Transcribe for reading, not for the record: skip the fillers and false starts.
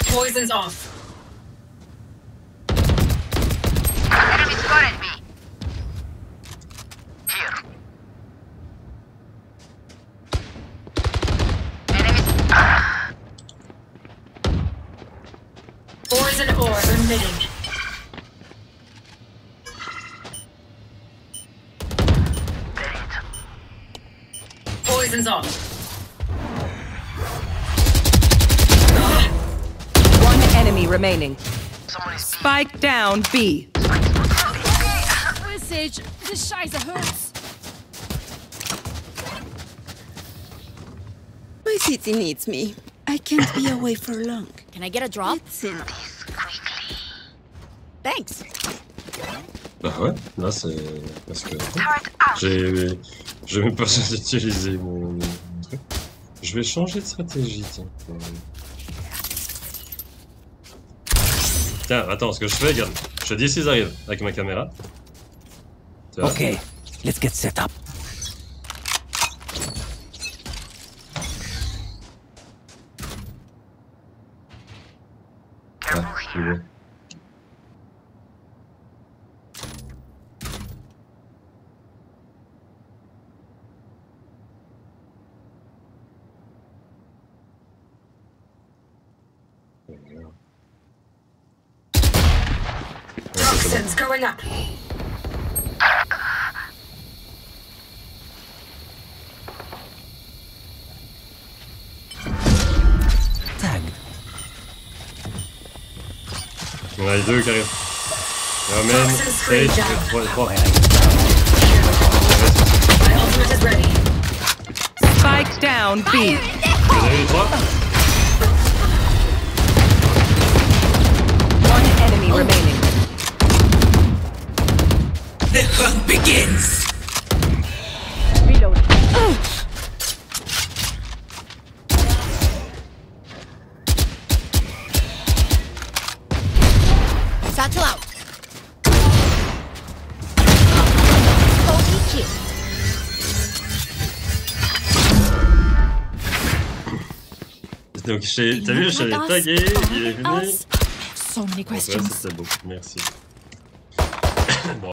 Poison's off. Enemy spotted me. Here. Enemies. Poison orb emitting. Poison's off. One enemy remaining. Spike down B. Sage, this Scheiße hurts. My city needs me. I can't be away for long. Can I get a drop? It's in Thanks. Bah ouais, là c'est... Parce que... Je vais même pas utiliser mon truc. Je vais changer de stratégie, tiens. Tiens, attends, ce que je fais, regarde. Je te dis s'ils arrivent avec ma caméra. Okay, let's get set up. Ah, tu vois. Toxins going up. Tagged. On a les deux qui arrivent. Amen, Sage, 3 et 3. My ultimate is ready. Spike down B. Vous avez les 3? One enemy remaining. The hunt begins. Reload. Satchel out. Donc, t'as vu, je l'ai tagué, il est venu. So many Ouais, questions. c'était beau, merci.